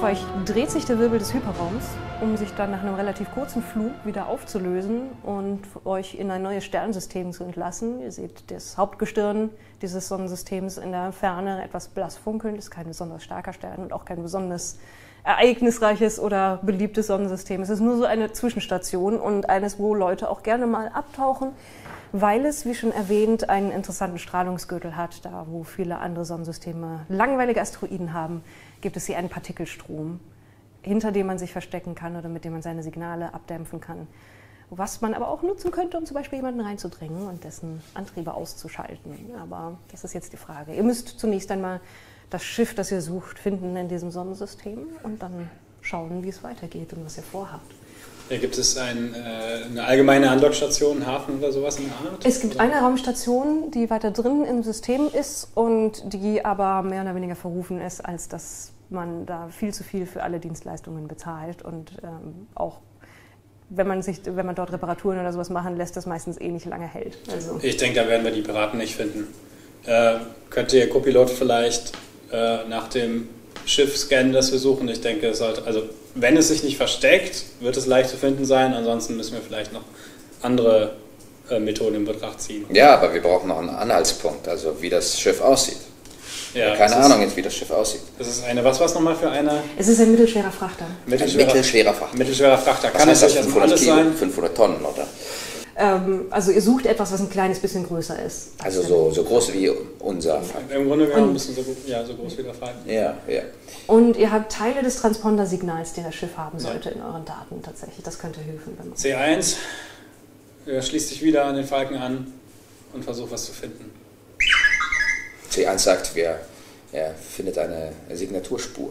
euch dreht sich der Wirbel des Hyperraums, um sich dann nach einem relativ kurzen Flug wieder aufzulösen und euch in ein neues Sternensystem zu entlassen. Ihr seht das Hauptgestirn dieses Sonnensystems in der Ferne etwas blass funkeln, ist kein besonders starker Stern und auch kein besonders ereignisreiches oder beliebtes Sonnensystem. Es ist nur so eine Zwischenstation und eines, wo Leute auch gerne mal abtauchen, weil es, wie schon erwähnt, einen interessanten Strahlungsgürtel hat. Da, wo viele andere Sonnensysteme langweilige Asteroiden haben, gibt es hier einen Partikelstrom, hinter dem man sich verstecken kann oder mit dem man seine Signale abdämpfen kann. Was man aber auch nutzen könnte, um zum Beispiel jemanden reinzudrängen und dessen Antriebe auszuschalten. Aber das ist jetzt die Frage. Ihr müsst zunächst einmal das Schiff, das ihr sucht, finden in diesem Sonnensystem und dann schauen, wie es weitergeht und was ihr vorhabt. Ja, gibt es eine allgemeine Andockstation, einen Hafen oder sowas in der Art? Es gibt eine Raumstation, die weiter drin im System ist und die aber mehr oder weniger verrufen ist, als dass man da viel zu viel für alle Dienstleistungen bezahlt. Und auch wenn man dort Reparaturen oder sowas machen lässt, das meistens eh nicht lange hält. Also ich denke, da werden wir die Piraten nicht finden. Könnte Ihr Co-Pilot vielleicht nach dem Schiff scannen, das wir suchen? Ich denke, es sollte, also wenn es sich nicht versteckt, wird es leicht zu finden sein. Ansonsten müssen wir vielleicht noch andere Methoden in Betracht ziehen. Ja, aber wir brauchen noch einen Anhaltspunkt, also wie das Schiff aussieht. Ja, keine Ahnung jetzt, wie das Schiff aussieht. Das ist eine, was war es nochmal für eine? Es ist ein mittelschwerer Frachter. Mittelschwerer Frachter. Mittelschwerer Frachter. Was Kann es heißt das, durchaus 500 alles Kilo, sein? 500 Tonnen, oder? Also ihr sucht etwas, was ein kleines bisschen größer ist. Also so groß wie unser Falken. Im Grunde genommen ein bisschen so groß wie der Falken. Ja, ja. Und ihr habt Teile des Transponder-Signals, den das Schiff haben sollte, in euren Daten tatsächlich. Das könnte helfen. Wenn man C1 schließt sich wieder an den Falken an und versucht, was zu finden. C1 sagt, er findet eine Signaturspur.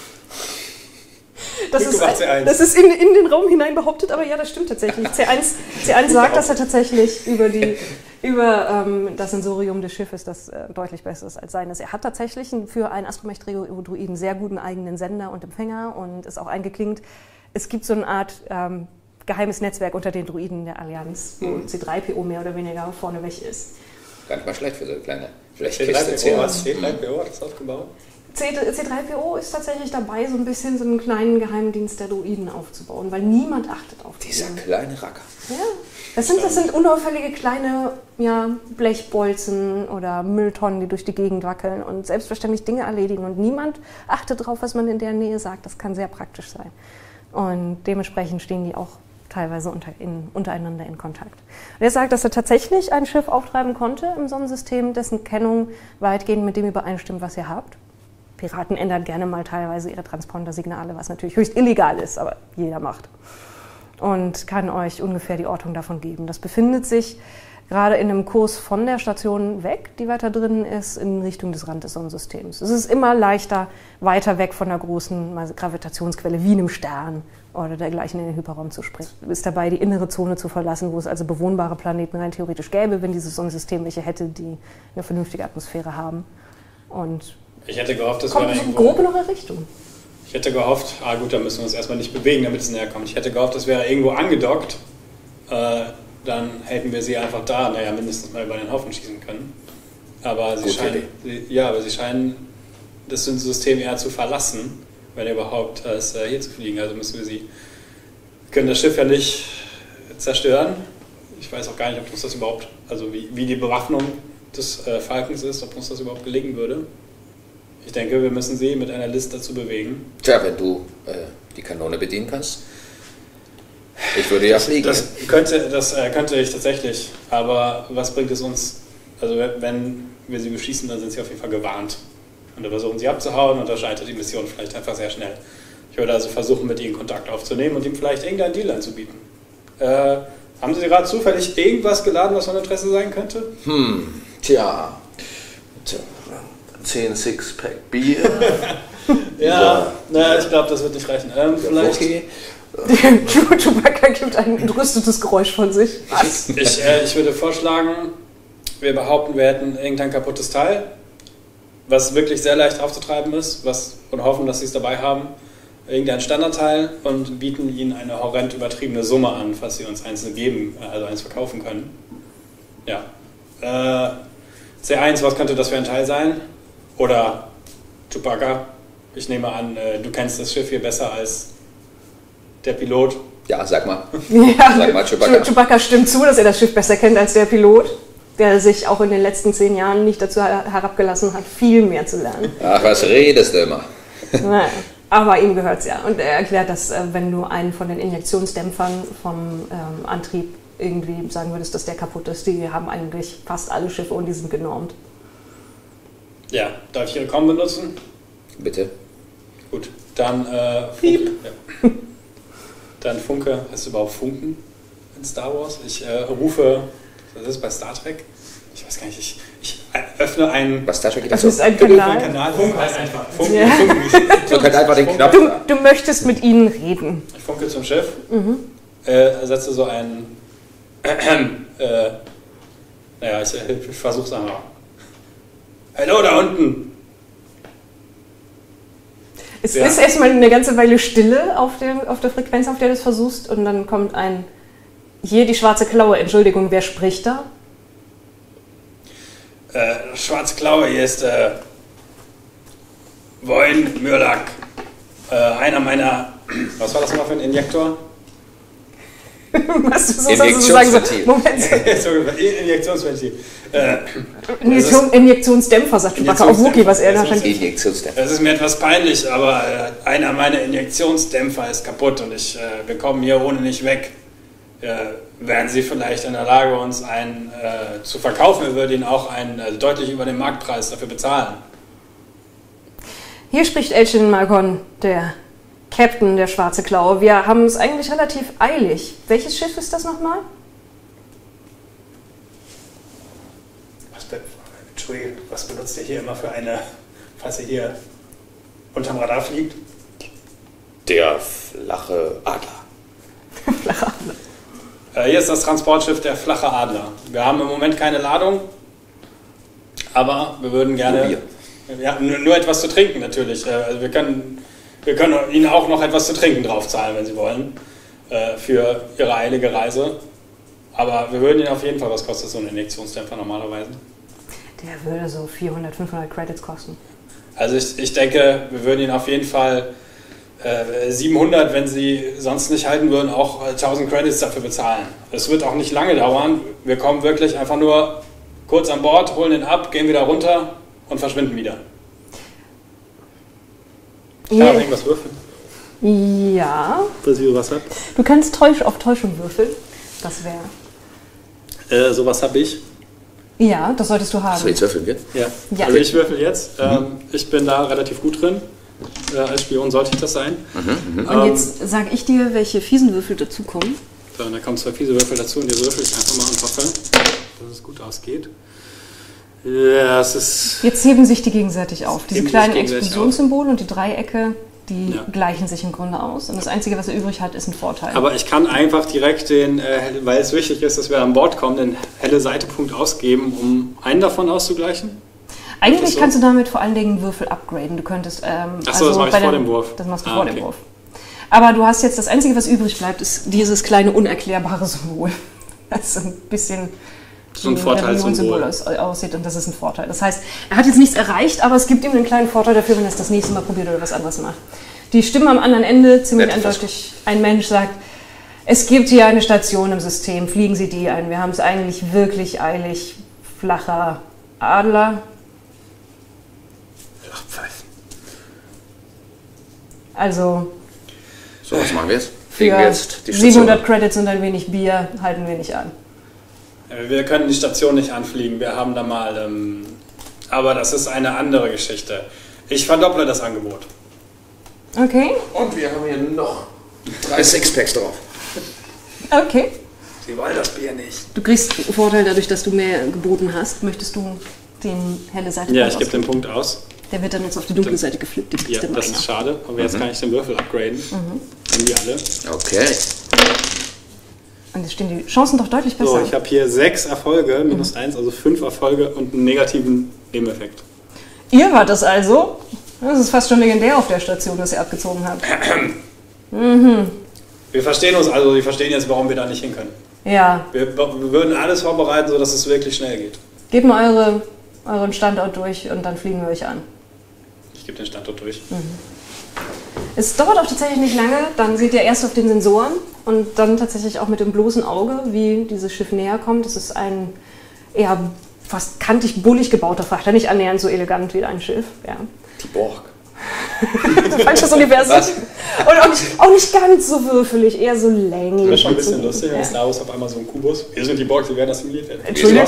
Das ist in den Raum hinein behauptet, aber ja, das stimmt tatsächlich. C1 sagt, dass er tatsächlich über das Sensorium des Schiffes, das deutlich besser ist als seines. Er hat tatsächlich für einen Astromech-Droiden sehr guten eigenen Sender und Empfänger und ist auch eingeklinkt. Es gibt so eine Art geheimes Netzwerk unter den Droiden der Allianz, wo C3PO mehr oder weniger vorneweg ist. Gar nicht mal schlecht für so eine kleine Kiste. C3PO hat das aufgebaut? C3PO ist tatsächlich dabei, so ein bisschen so einen kleinen Geheimdienst der Droiden aufzubauen, weil niemand achtet auf die. Dieser kleine Racker. Ja, das sind unauffällige kleine Blechbolzen oder Mülltonnen, die durch die Gegend wackeln und selbstverständlich Dinge erledigen. Und niemand achtet darauf, was man in der Nähe sagt. Das kann sehr praktisch sein. Und dementsprechend stehen die auch teilweise untereinander in Kontakt. Und er sagt, dass er tatsächlich ein Schiff auftreiben konnte im Sonnensystem, dessen Kennung weitgehend mit dem übereinstimmt, was ihr habt. Piraten ändern gerne mal teilweise ihre Transponder-Signale, was natürlich höchst illegal ist, aber jeder macht. Und kann euch ungefähr die Ortung davon geben. Das befindet sich gerade in einem Kurs von der Station weg, die weiter drin ist, in Richtung des Rand des Sonnensystems. Es ist immer leichter, weiter weg von einer großen Gravitationsquelle wie einem Stern oder dergleichen in den Hyperraum zu springen. Ist dabei, die innere Zone zu verlassen, wo es also bewohnbare Planeten rein theoretisch gäbe, wenn dieses Sonnensystem welche hätte, die eine vernünftige Atmosphäre haben. Und ich hätte gehofft, dass kommt wir so grob in eure Richtung. Ich hätte gehofft, gut, da müssen wir uns erstmal nicht bewegen, damit es näher kommt. Ich hätte gehofft, das wäre irgendwo angedockt. Dann hätten wir sie einfach da, mindestens mal über den Haufen schießen können. Aber sie scheinen das System eher zu verlassen, wenn überhaupt es hier zu fliegen. Also können das Schiff ja nicht zerstören. Ich weiß auch gar nicht, ob uns das überhaupt, also wie die Bewaffnung des Falkens ist, ob uns das überhaupt gelingen würde. Ich denke, wir müssen sie mit einer List dazu bewegen. Tja, wenn du die Kanone bedienen kannst. Ich würde ja fliegen. Das könnte ich tatsächlich. Aber was bringt es uns? Also wenn wir sie beschießen, dann sind sie auf jeden Fall gewarnt. Und dann versuchen sie abzuhauen und da scheitert die Mission vielleicht einfach sehr schnell. Ich würde also versuchen, mit ihnen Kontakt aufzunehmen und ihm vielleicht irgendeinen Deal anzubieten. Haben Sie gerade zufällig irgendwas geladen, was von Interesse sein könnte? Tja. 10 Sixpack Bier. Ich glaube, das wird nicht reichen. Vielleicht. Okay. Chewbacca gibt ein entrüstetes Geräusch von sich. Was? Ich würde vorschlagen, wir behaupten, wir hätten irgendein kaputtes Teil, was wirklich sehr leicht aufzutreiben ist, und hoffen, dass sie es dabei haben. Irgendein Standardteil und bieten ihnen eine horrend übertriebene Summe an, falls sie uns eins geben, also eins verkaufen können. Ja. C1, was könnte das für ein Teil sein? Oder Chewbacca, Ich nehme an, du kennst das Schiff hier besser als der Pilot. Ja, sag mal. Ja, Sag mal, Chewbacca. Chewbacca stimmt zu, dass er das Schiff besser kennt als der Pilot, der sich auch in den letzten 10 Jahren nicht dazu herabgelassen hat, viel mehr zu lernen. Ach, was redest du immer? Naja, aber ihm gehört es ja. Und er erklärt, dass wenn du einen von den Injektionsdämpfern vom Antrieb irgendwie sagen würdest, dass der kaputt ist, die haben eigentlich fast alle Schiffe und die sind genormt. Ja, darf ich Ihre Com benutzen? Bitte. Gut, dann Funke. Ja. Dann Funke, heißt überhaupt Funken in Star Wars? Ich rufe, das ist bei Star Trek, ich weiß gar nicht, ich öffne einen... Was Star Trek geht Das so? ist ein Kanal. Funke heißt einfach Funken. Ja. Drück halt einfach den Knopf. Du möchtest mit ihnen reden. Ich funke zum Schiff, setze so einen... naja, ich versuche es einmal. Hallo da unten! Es Ja. ist erstmal eine ganze Weile Stille auf der Frequenz, auf der du es versuchst, und dann kommt ein, hier die schwarze Klaue, Entschuldigung, wer spricht da? Schwarze Klaue, hier ist Voin Mürlak. Einer meiner, was war das mal für ein Injektor? Was du so sagst, du sagen so, Injektionsventil. Moment, Injektionsventil. Injektionsdämpfer, sagt Chewbacca auf Wookie, was er da schon... Injektionsdämpfer. Es ist mir etwas peinlich, aber einer meiner Injektionsdämpfer ist kaputt und wir kommen hier ohne nicht weg. Wären Sie vielleicht in der Lage, uns einen zu verkaufen? Wir würden Ihnen auch einen deutlich über den Marktpreis dafür bezahlen. Hier spricht Elchin Malgon, der Captain der Schwarze Klaue. Wir haben es eigentlich relativ eilig. Welches Schiff ist das nochmal? Entschuldigung, was benutzt ihr hier immer für eine, falls ihr hier unterm Radar fliegt? Der flache Adler. Hier ist das Transportschiff der Flache Adler. Wir haben im Moment keine Ladung, aber wir würden gerne... Ja, nur etwas zu trinken natürlich. Also wir können Ihnen auch noch etwas zu trinken draufzahlen, wenn Sie wollen, für Ihre eilige Reise. Aber wir würden Ihnen auf jeden Fall, was kostet so ein Injektionsdämpfer normalerweise? Der würde so 400, 500 Credits kosten. Also ich denke, wir würden Ihnen auf jeden Fall 700, wenn Sie sonst nicht halten würden, auch 1000 Credits dafür bezahlen. Es wird auch nicht lange dauern. Wir kommen wirklich einfach nur kurz an Bord, holen den ab, gehen wieder runter und verschwinden wieder. Ich kann auch irgendwas würfeln. Ja. Dass ihr was habt. Du kannst auf Täuschung würfeln. Das wäre... Sowas habe ich. Ja, das solltest du haben. So, jetzt würfeln wir. Ja. Ja. Also ich würfel jetzt. Ich bin da relativ gut drin. Als Spion sollte ich das sein. Und jetzt sage ich dir, welche fiesen Würfel dazukommen. So, und da kommen 2 fiese Würfel dazu und die würfel ich einfach mal und hoffe, dass es gut ausgeht. Ja, es ist... Jetzt heben sich die gegenseitig auf. Diese Heben sich kleinen gegenseitig Explosionssymbole und die Dreiecke, die Ja. gleichen sich im Grunde aus. Und das Einzige, was er übrig hat, ist ein Vorteil. Aber ich kann einfach direkt den, weil es wichtig ist, dass wir an Bord kommen, den helle Seitepunkt ausgeben, um einen davon auszugleichen. Eigentlich so? kannst du damit vor allen Dingen Würfel upgraden. Du könntest... Ach so, das mache ich vor dem Wurf. Das machst du Ah, vor dem okay. Wurf. Aber du hast jetzt, das Einzige, was übrig bleibt, ist dieses kleine, unerklärbare Symbol. Das ist ein bisschen... So ein Vorteilssymbol. aussieht, und das ist ein Vorteil. Das heißt, er hat jetzt nichts erreicht, aber es gibt ihm einen kleinen Vorteil dafür, wenn er es das nächste Mal probiert oder was anderes macht. Die Stimme am anderen Ende, ziemlich eindeutig, ein Mensch sagt, es gibt hier eine Station im System, fliegen Sie die ein. Wir haben es eigentlich wirklich eilig. Flacher Adler. Ach, Pfeifen. Also So, was machen wir jetzt? für Fliegen wir jetzt die Station 700 Credits und ein wenig Bier halten wir nicht an. Wir können die Station nicht anfliegen, wir haben da mal... aber das ist eine andere Geschichte. Ich verdopple das Angebot. Okay, Und wir haben hier noch 3 Sixpacks drauf. okay. Sie wollen das Bier nicht. Du kriegst Vorteil dadurch, dass du mehr geboten hast. Möchtest du den helle Seite Ja, ich gebe den Punkt aus. Der wird dann jetzt auf die dunkle Seite geflippt. Die Ja, kriegst du das immer ist schade. Aber jetzt kann ich den Würfel upgraden. Haben die alle. Okay. Und jetzt stehen die Chancen doch deutlich besser. So, ich habe hier 6 Erfolge, minus 1, also 5 Erfolge und einen negativen Nebeneffekt. Ihr wart das also? Das ist fast schon legendär auf der Station, dass ihr abgezogen habt. Wir verstehen uns also, wir verstehen jetzt, warum wir da nicht hin können. Ja, Wir würden alles vorbereiten, sodass es wirklich schnell geht. gebt mal euren Standort durch und dann fliegen wir euch an. Ich Ich gebe den Standort durch. Es dauert auch tatsächlich nicht lange, dann seht ihr erst auf den Sensoren und dann tatsächlich auch mit dem bloßen Auge, wie dieses Schiff näher kommt. Es ist ein eher fast kantig, bullig gebauter Frachter, nicht annähernd so elegant wie dein Schiff. Ja. Die Borg. Falsches Universum. Und auch nicht ganz so würfelig, eher so länglich. Das ist schon ein bisschen lustig, wenn Star Wars auf einmal so ein Kubus. Wir sind die Borg, die werden assimiliert werden. Entschuldigung?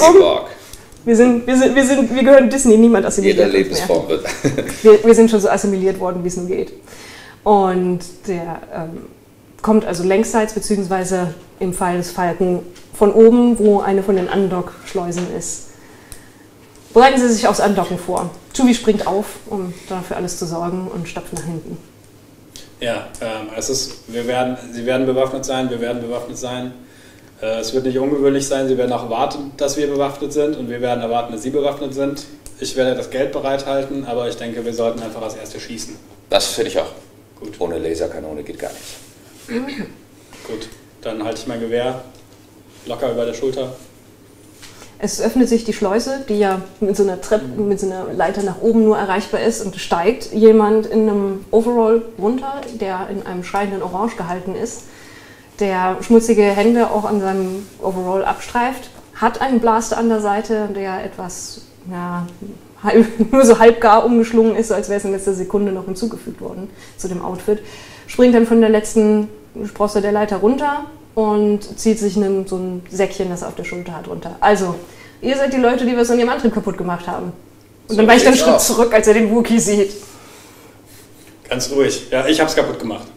Wir gehören Disney, niemand assimiliert. Jeder Lebensform wird. Wir sind schon so assimiliert worden, wie es nur geht. Und der kommt also längsseits, beziehungsweise im Fall des Falken von oben, wo eine von den Andock-Schleusen ist. Bereiten Sie sich aufs Andocken vor. Chewie springt auf, um dafür alles zu sorgen und stapft nach hinten. Ja, Sie werden bewaffnet sein, wir werden bewaffnet sein. Es wird nicht ungewöhnlich sein, Sie werden auch erwarten, dass wir bewaffnet sind und wir werden erwarten, dass Sie bewaffnet sind. Ich werde das Geld bereithalten, aber ich denke, wir sollten einfach als Erste schießen. Das finde ich auch. Gut. Ohne Laserkanone geht gar nichts. Gut, dann halte ich mein Gewehr locker über der Schulter. Es öffnet sich die Schleuse, die ja mit so einer mit so einer Leiter nach oben nur erreichbar ist, und steigt jemand in einem Overall runter, der in einem schreienden Orange gehalten ist, der schmutzige Hände auch an seinem Overall abstreift, hat einen Blaster an der Seite, der etwas, nur so halbgar umgeschlungen ist, als wäre es in letzter Sekunde noch hinzugefügt worden zu dem Outfit, springt dann von der letzten Sprosse der Leiter runter und zieht sich so ein Säckchen, das er auf der Schulter hat, runter. Also, ihr seid die Leute, die was an ihrem Antrieb kaputt gemacht haben. Und So dann weicht er einen geht's Schritt auch. zurück, als er den Wookie sieht. Ganz ruhig. Ja, ich hab's kaputt gemacht.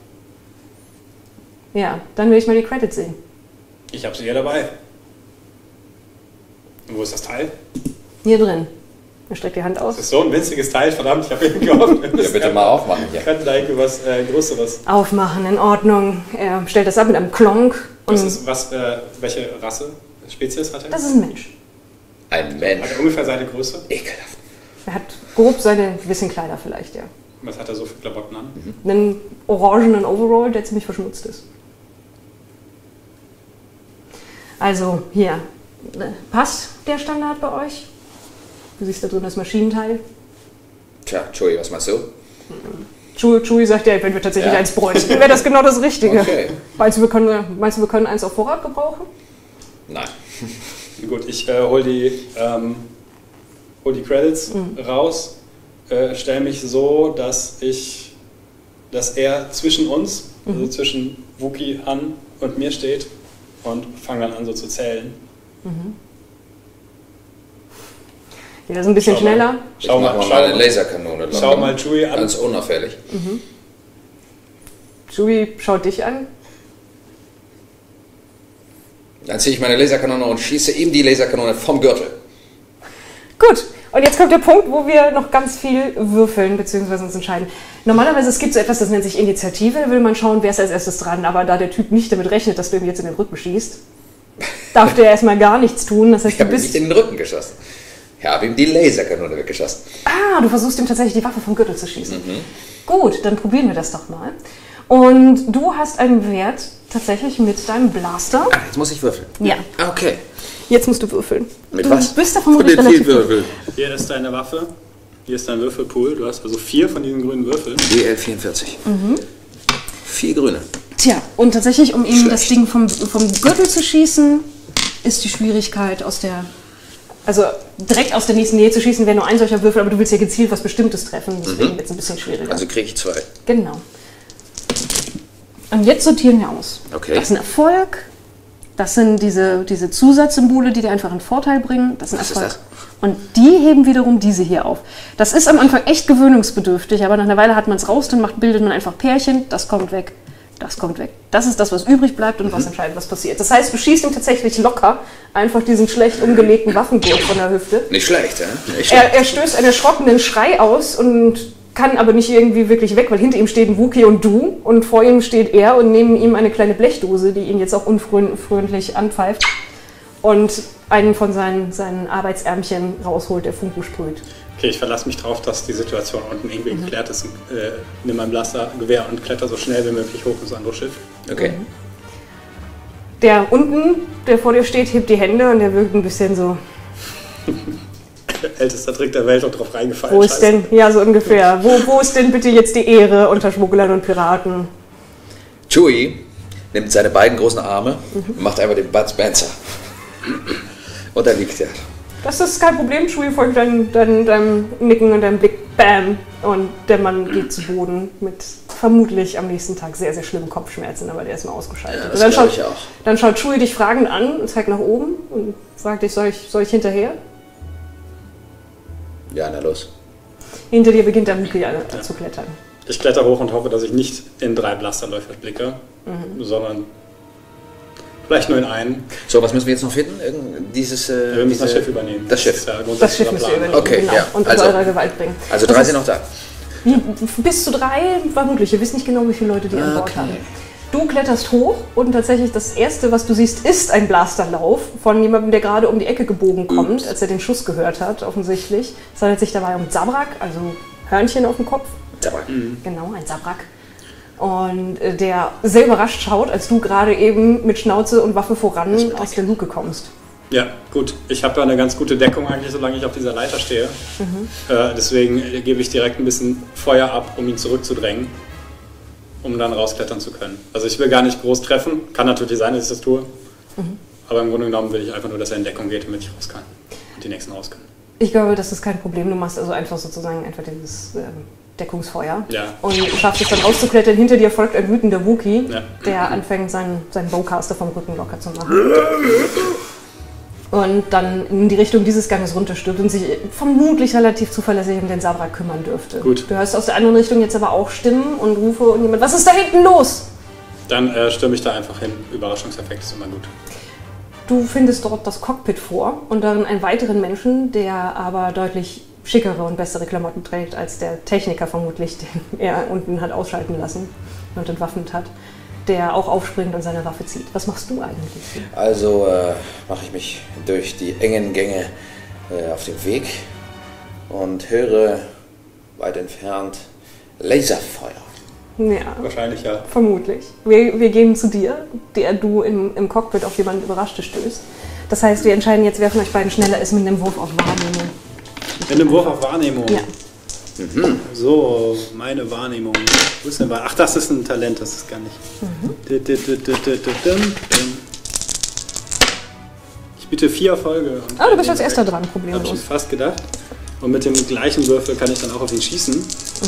Ja, dann will ich mal die Credits sehen. Ich habe sie hier dabei. Und wo ist das Teil? Hier drin. Er streckt die Hand aus. Das ist so ein winziges Teil, verdammt, ich habe ihn gehofft. Ja, bitte mal aufmachen hier. Wir könnten da irgendwie was Größeres. Aufmachen, in Ordnung. Er stellt das ab mit einem Klonk. Und Welche Rasse, Spezies hat er? das ist ein Mensch. Ein Mensch. Hat er ungefähr seine Größe? Ekelhaft. Er hat grob seine gewissen Kleider vielleicht, ja. Was hat er so für Klamotten an? Einen orangenen Overall, der ziemlich verschmutzt ist. Also, hier. Passt der Standard bei euch? Du siehst da drin das Maschinenteil. Tja, Joey, was meinst du? Chewie sagt ja, wenn wir tatsächlich Ja. eins bräuchten, wäre das genau das Richtige. Okay. Meinst du, wir können eins auf Vorrat gebrauchen? Nein. Gut, ich hol die Credits raus, stelle mich so, dass er zwischen uns, also zwischen Wookie, Han und mir steht und fange dann an so zu zählen. Geht das ein bisschen Schau mal. schneller? Schau mal eine Laserkanone. Schau mal Chewie an. Ganz unauffällig. Chewie schaut dich an. Dann ziehe ich meine Laserkanone und schieße ihm die Laserkanone vom Gürtel. Gut, und jetzt kommt der Punkt, wo wir noch ganz viel würfeln bzw. uns entscheiden. Normalerweise es gibt so etwas, das nennt sich Initiative, da will man schauen, wer ist als erstes dran. Aber da der Typ nicht damit rechnet, dass du ihm jetzt in den Rücken schießt, darf der erstmal gar nichts tun. Das heißt, Ich du habe ihm bist... nicht in den Rücken geschossen. Ich habe ihm die Laserkanone weggeschossen. Ah, du versuchst ihm tatsächlich die Waffe vom Gürtel zu schießen. Gut, dann probieren wir das doch mal. Und du hast einen Wert tatsächlich mit deinem Blaster. Ah, jetzt muss ich würfeln. Ja, Okay. jetzt musst du würfeln. Mit du was? bist da Von vermutlich den relativ... Zielwürfeln. Hier ist deine Waffe, hier ist dein Würfelpool. Du hast also 4 von diesen grünen Würfeln. DL44. 4 grüne. Tja, und tatsächlich, um ihm Schlecht. das Ding vom Gürtel zu schießen, ist die Schwierigkeit also direkt aus der nächsten Nähe zu schießen, wäre nur ein solcher Würfel, aber du willst ja gezielt was Bestimmtes treffen, deswegen wird es ein bisschen schwieriger. Also kriege ich 2. Genau. Und jetzt sortieren wir aus. Okay. Das ist ein Erfolg, das sind diese Zusatzsymbole, die dir einfach einen Vorteil bringen. Das ist ein Was ist Erfolg. das? Und die heben wiederum diese hier auf. Das ist am Anfang echt gewöhnungsbedürftig, aber nach einer Weile hat man es raus, dann bildet man einfach Pärchen, das kommt weg. Das kommt weg. Das ist das, was übrig bleibt und was entscheidet, was passiert. Das heißt, du schießt ihm tatsächlich locker einfach diesen schlecht umgelegten Waffengurt von der Hüfte. Nicht schlecht, ja? Nicht schlecht. Er stößt einen erschrockenen Schrei aus und kann aber nicht irgendwie wirklich weg, weil hinter ihm steht Wookie und du und vor ihm steht er und neben ihm eine kleine Blechdose, die ihn jetzt auch unfreundlich anpfeift und einen von seinen Arbeitsärmchen rausholt, der Funken sprüht. Okay, ich verlasse mich darauf, dass die Situation unten irgendwie geklärt ist. Nimm mein Blastergewehr und kletter so schnell wie möglich hoch ins andere Schiff. Okay. Der unten, der vor dir steht, hebt die Hände und der wirkt ein bisschen so... ältester Trick der Welt, auch drauf reingefallen. Wo ist denn, ja so ungefähr, wo ist denn bitte jetzt die Ehre unter Schmugglern und Piraten? Chewie nimmt seine beiden großen Arme und macht einfach den Bud Spencer. Und da liegt er. Das ist kein Problem, Chewie folgt deinem Nicken und deinem Blick, bam, und der Mann geht zu Boden mit vermutlich am nächsten Tag sehr, sehr schlimmen Kopfschmerzen, aber der ist mal ausgeschaltet. Ja, das glaube ich auch. Dann schaut Chewie dich fragend an und zeigt nach oben und fragt dich, soll ich hinterher? Ja, na los. Hinter dir beginnt der Wookie zu klettern. Ich kletter hoch und hoffe, dass ich nicht in 3 Blasterläufer blicke, sondern vielleicht nur in einen. So, was müssen wir jetzt noch finden? Wir müssen das Schiff übernehmen. Das Schiff. Das Schiff müsst ihr übernehmen, okay, genau. Ja. Und unter eurer Gewalt bringen. Also 3 sind noch da. Bis zu 3 vermutlich. Ihr wisst nicht genau, wie viele Leute die an Bord haben. Du kletterst hoch und tatsächlich das Erste, was du siehst, ist ein Blasterlauf von jemandem, der gerade um die Ecke gebogen kommt, als er den Schuss gehört hat, offensichtlich. Es handelt sich dabei um Zabrak, also Hörnchen auf dem Kopf. Zabrak. Genau, ein Zabrak. Und der sehr überrascht schaut, als du gerade eben mit Schnauze und Waffe voran aus der Luke kommst. Ja, gut. Ich habe ja eine ganz gute Deckung eigentlich, solange ich auf dieser Leiter stehe. Deswegen gebe ich direkt ein bisschen Feuer ab, um ihn zurückzudrängen, um dann rausklettern zu können. Also ich will gar nicht groß treffen. Kann natürlich sein, dass ich das tue. Aber im Grunde genommen will ich einfach nur, dass er in Deckung geht, damit ich raus kann. Und die nächsten raus können. Ich glaube, das ist kein Problem. Du machst also einfach sozusagen dieses Deckungsfeuer. Ja. Und schaffst es dann rauszuklettern. Hinter dir folgt ein wütender Wookie, Ja. der anfängt, seinen Bowcaster vom Rücken locker zu machen. Und dann in die Richtung dieses Ganges runterstürzt und sich vermutlich relativ zuverlässig um den Zabrak kümmern dürfte. Gut. Du hörst aus der anderen Richtung jetzt aber auch Stimmen und Rufe und jemand, was ist da hinten los? Dann stürme ich da einfach hin. Überraschungseffekt ist immer gut. Du findest dort das Cockpit vor und darin einen weiteren Menschen, der aber deutlich schickere und bessere Klamotten trägt als der Techniker vermutlich, den er unten hat ausschalten lassen und entwaffnet hat, der auch aufspringt und seine Waffe zieht. Was machst du eigentlich? Also mache ich mich durch die engen Gänge auf den Weg und höre weit entfernt Laserfeuer. Ja, Wahrscheinlich ja. vermutlich. Wir gehen zu dir, der du im Cockpit auf jemanden Überraschte stößt. Das heißt, wir entscheiden jetzt, wer von euch beiden schneller ist mit einem Wurf auf Wahrnehmung. Mit einem Wurf auf Wahrnehmung? Ja. So, meine Wahrnehmung. Wo ist denn Ach, das ist ein Talent, das ist gar nicht. Ich biete 4 Erfolge. Ah, du bist als erster dran, Habe ich mir problemlos. fast gedacht. Und mit dem gleichen Würfel kann ich dann auch auf ihn schießen.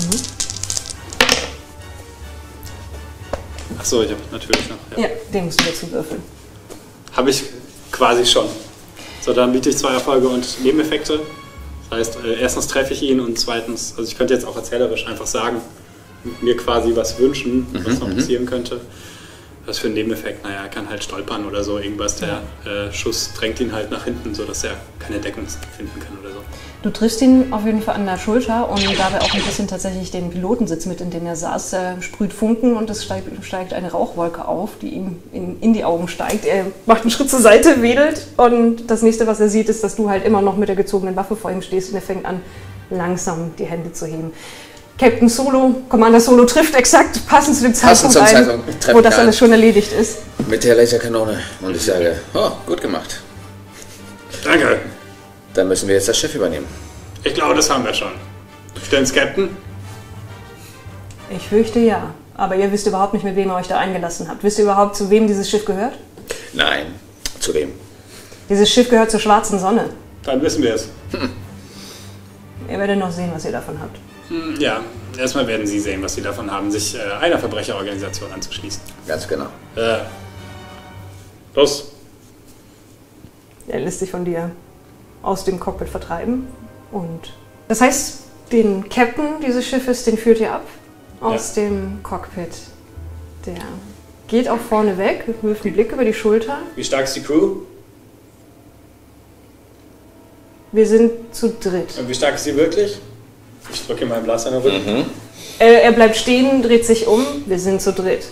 Achso, ich habe natürlich noch. Ja, den musst du dazu würfeln. Habe ich quasi schon. So, dann biete ich 2 Erfolge und Nebeneffekte. Das heißt, erstens treffe ich ihn und zweitens, also ich könnte jetzt auch erzählerisch einfach sagen, mir quasi was wünschen, was noch passieren könnte. Was für ein Nebeneffekt? Naja, er kann halt stolpern oder so, irgendwas. Der Schuss drängt ihn halt nach hinten, sodass er keine Deckung finden kann oder so. Du triffst ihn auf jeden Fall an der Schulter und dabei auch ein bisschen tatsächlich den Pilotensitz mit, in dem er saß. Er sprüht Funken und es steigt eine Rauchwolke auf, die ihm in die Augen steigt. Er macht einen Schritt zur Seite, wedelt und das nächste, was er sieht, ist, dass du halt immer noch mit der gezogenen Waffe vor ihm stehst und er fängt an, langsam die Hände zu heben. Captain Solo, Commander Solo trifft exakt passend zu dem Zeitpunkt ein, wo das alles schon erledigt ist. Mit der Laserkanone. Und ich sage, oh, gut gemacht. Danke. Dann müssen wir jetzt das Schiff übernehmen. Ich glaube, das haben wir schon. Stimmt's, Captain? Ich fürchte ja. Aber ihr wisst überhaupt nicht, mit wem ihr euch da eingelassen habt. Wisst ihr überhaupt, zu wem dieses Schiff gehört? Nein. Zu wem? Dieses Schiff gehört zur Schwarzen Sonne. Dann wissen wir es. Ihr werdet noch sehen, was ihr davon habt. Ja, erstmal werden Sie sehen, was Sie davon haben, sich einer Verbrecherorganisation anzuschließen. Ganz genau. Los. Er lässt sich von dir aus dem Cockpit vertreiben. Und das heißt, den Captain dieses Schiffes, den führt ihr ab aus dem Cockpit. Der geht auch vorne weg, wirft einen Blick über die Schulter. Wie stark ist die Crew? Wir sind zu dritt. Und wie stark ist sie wirklich? Ich drücke meinen Blaster in den Rücken. Er bleibt stehen, dreht sich um. Wir sind zu dritt.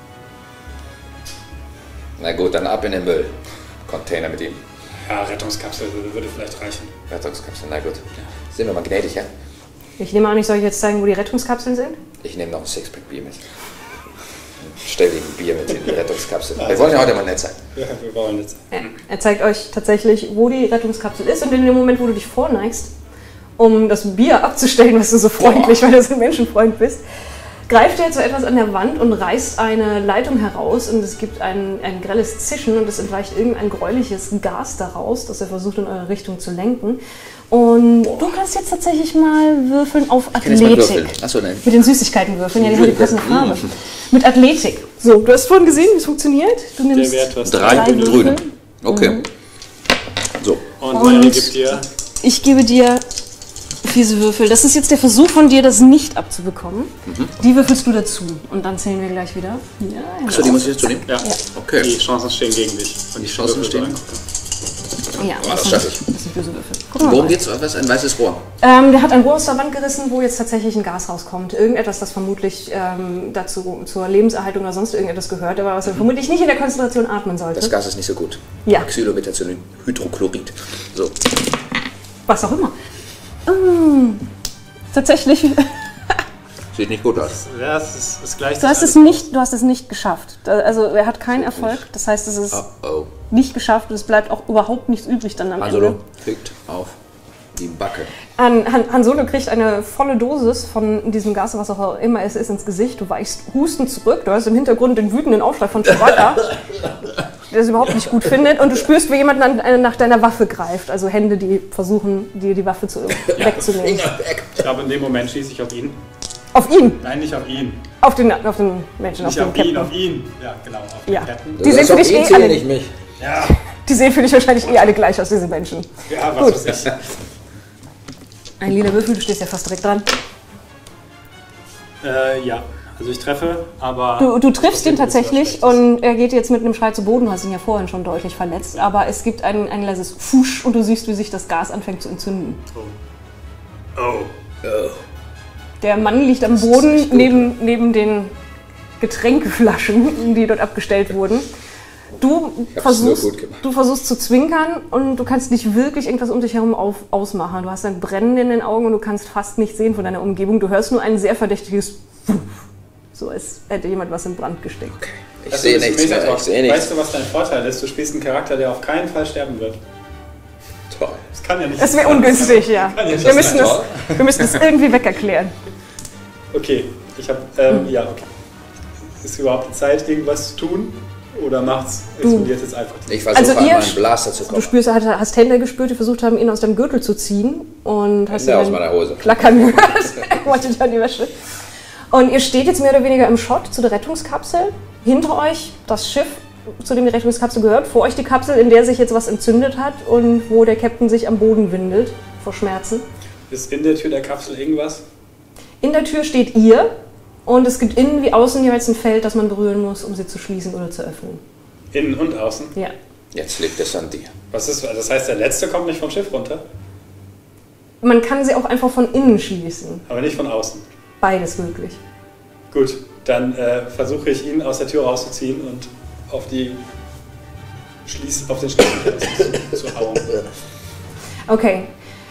Na gut, dann ab in den Müll. Container mit ihm. Ja, Rettungskapsel würde vielleicht reichen. Rettungskapsel, na gut. Sind wir mal gnädig, ja? Ich nehme an, ich soll euch jetzt zeigen, wo die Rettungskapseln sind? Ich nehme noch ein Sixpack Bier mit. stelle ihm Bier mit in die Rettungskapsel. Wir wollen ja heute mal nett sein. Ja, wir wollen jetzt. Er zeigt euch tatsächlich, wo die Rettungskapsel ist, und in dem Moment, wo du dich vorneigst, um das Bier abzustellen, was du so freundlich, weil du so ein Menschenfreund bist, greift er zu etwas an der Wand und reißt eine Leitung heraus, und es gibt ein grelles Zischen und es entweicht irgendein gräuliches Gas daraus, das er versucht in eure Richtung zu lenken. Und du kannst jetzt tatsächlich mal würfeln auf Athletik. Achso, nein. Mit den Süßigkeiten würfeln, ja, die haben die passende Farbe. Mit Athletik. So, du hast vorhin gesehen, wie es funktioniert. Du nimmst Der Wert, was 3 Würfel. grün. Okay. So. Und meine gibt dir. Ich gebe dir fiese Würfel. Das ist jetzt der Versuch von dir, das nicht abzubekommen. Die würfelst du dazu. Und dann zählen wir gleich wieder. Ja, Achso, die muss ich jetzt zu nehmen? Ja. Okay. Die Chancen stehen gegen dich. Und Die Chancen stehen? ja, das schaffe ich. Das sind böse Würfel. Guck mal. Worum geht's? Was? Ein weißes Rohr? Der hat ein Rohr aus der Wand gerissen, wo jetzt tatsächlich ein Gas rauskommt. Irgendetwas, das vermutlich dazu zur Lebenserhaltung oder sonst irgendetwas gehört, aber was er vermutlich nicht in der Konzentration atmen sollte. Das Gas ist nicht so gut. Ja. Xylobetazolin-Hydrochlorid. So. Was auch immer. Tatsächlich. Sieht nicht gut aus. Ja, es ist gleich. Du hast es nicht geschafft. Also er hat keinen Erfolg. Das heißt, es ist Oh. nicht geschafft und es bleibt auch überhaupt nichts übrig dann am Han Ende. Solo kriegt auf die Backe. Han Solo kriegt eine volle Dosis von diesem Gas, was auch immer es ist, ins Gesicht. Du weichst hustend zurück. Du hast im Hintergrund den wütenden Aufschrei von Chewbacca, der es überhaupt nicht gut findet. Und du spürst, wie jemand nach deiner Waffe greift. Also Hände, die versuchen, dir die Waffe wegzunehmen. Ich glaube, in dem Moment schieße ich auf ihn. Auf ihn? Nein, nicht auf ihn. Auf den Menschen, Nicht auf den auf ihn, Captain. auf ihn. Ja, genau, auf den Ja. Captain. Die sehen für dich eh alle, nicht mich. Ja, die sehen für dich wahrscheinlich eh alle gleich aus, diese Menschen. ja, was weiß ich. Ein lila Würfel, du stehst ja fast direkt dran. Ja, also ich treffe, aber... Du triffst ihn tatsächlich und er geht jetzt mit einem Schrei zu Boden. Du hast ihn ja vorhin schon deutlich verletzt. Aber es gibt ein leises Fusch und du siehst, wie sich das Gas anfängt zu entzünden. Oh. Der Mann liegt am Boden neben den Getränkeflaschen, die dort abgestellt wurden. Du versuchst zu zwinkern und du kannst nicht wirklich irgendwas um dich herum ausmachen. Du hast ein Brennen in den Augen und du kannst fast nichts sehen von deiner Umgebung. Du hörst nur ein sehr verdächtiges Puff. So als hätte jemand was in Brand gesteckt. Okay. Ich sehe nichts mehr. Weißt du, was dein Vorteil ist? Du spielst einen Charakter, der auf keinen Fall sterben wird. Toll. Das kann ja nicht. Das wäre ungünstig, ja. Kann ja nicht Wir sein. müssen es irgendwie wegerklären. Okay, ich habe, ja, okay. Ist überhaupt die Zeit, irgendwas zu tun? Oder explodiert jetzt einfach? Ich versuche Also an ihr- meinen Blaster zu Du kommen. spürst, hast Hände gespürt, die versucht haben, ihn aus dem Gürtel zu ziehen. Und hast Hände ihn aus dann meiner Hose. klackern gehört. Wollte ich an die Wäsche. Und ihr steht jetzt mehr oder weniger im Shot zu der Rettungskapsel. Hinter euch das Schiff, zu dem die Rettungskapsel gehört. Vor euch die Kapsel, in der sich jetzt was entzündet hat und wo der Captain sich am Boden windet vor Schmerzen. Ist in der Tür der Kapsel irgendwas? In der Tür steht ihr und es gibt innen wie außen jeweils ein Feld, das man berühren muss, um sie zu schließen oder zu öffnen. Innen und außen? Ja. Jetzt liegt es an dir. Was ist, das heißt, der Letzte kommt nicht vom Schiff runter, Man kann sie auch einfach von innen schließen. aber nicht von außen. Beides möglich. Gut, dann versuche ich ihn aus der Tür rauszuziehen und auf den Schließfeld zu hauen. Okay.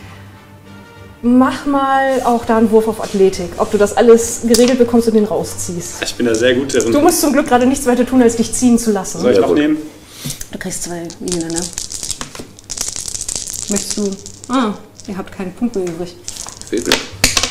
Mach mal auch da einen Wurf auf Athletik, ob du das alles geregelt bekommst und den rausziehst. Ich bin da sehr gut darin. Du musst zum Glück gerade nichts weiter tun, als dich ziehen zu lassen. Soll ich Ja, noch gut. nehmen? Du kriegst 2 Wiener, ne? Möchtest du... ihr habt keine Punkte übrig. Viel Glück.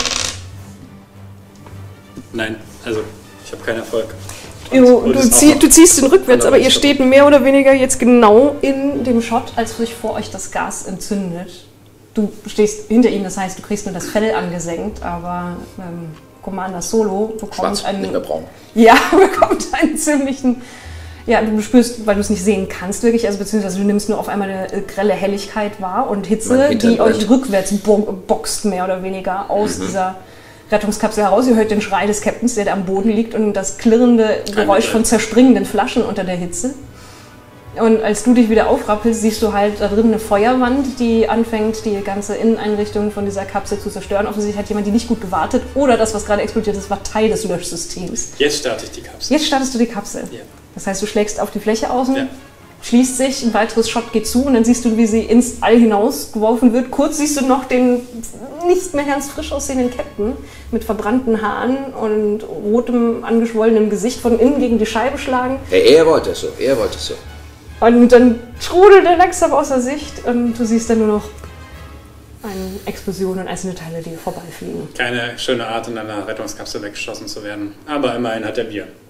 Nein, also ich habe keinen Erfolg. Du ziehst ihn rückwärts, aber ihr steht mehr oder weniger jetzt genau in dem Shot, als sich vor euch das Gas entzündet. Du stehst hinter ihm, das heißt, du kriegst nur das Fell angesenkt, aber Commander Solo bekommt Schwarz, nicht mehr braun. Ja, bekommt einen ziemlichen... Ja, du spürst, weil du es nicht sehen kannst wirklich, also beziehungsweise du nimmst nur auf einmal eine grelle Helligkeit wahr und Mein Hitze, Hintern die euch brennt. rückwärts boxt, mehr oder weniger, aus dieser Rettungskapsel heraus. Ihr hört den Schrei des Captains, der da am Boden liegt und das klirrende Geräusch von zerspringenden Flaschen unter der Hitze. Und als du dich wieder aufrappelst, siehst du halt da drin eine Feuerwand, die anfängt, die ganze Inneneinrichtung von dieser Kapsel zu zerstören. Offensichtlich hat jemand die nicht gut gewartet oder das, was gerade explodiert ist, war Teil des Löschsystems. Jetzt starte ich die Kapsel. Jetzt startest du die Kapsel. Ja. Das heißt, du schlägst auf die Fläche außen. Ja. schließt sich, ein weiteres Shot geht zu und dann siehst du, wie sie ins All hinausgeworfen wird. Kurz siehst du noch den nicht mehr ganz frisch aussehenden Captain mit verbrannten Haaren und rotem, angeschwollenem Gesicht von innen gegen die Scheibe schlagen. Er wollte es so. Und dann trudelt er langsam außer Sicht und du siehst dann nur noch eine Explosion und einzelne Teile, die vorbeifliegen. Keine schöne Art, in einer Rettungskapsel weggeschossen zu werden. Aber immerhin hat er Bier.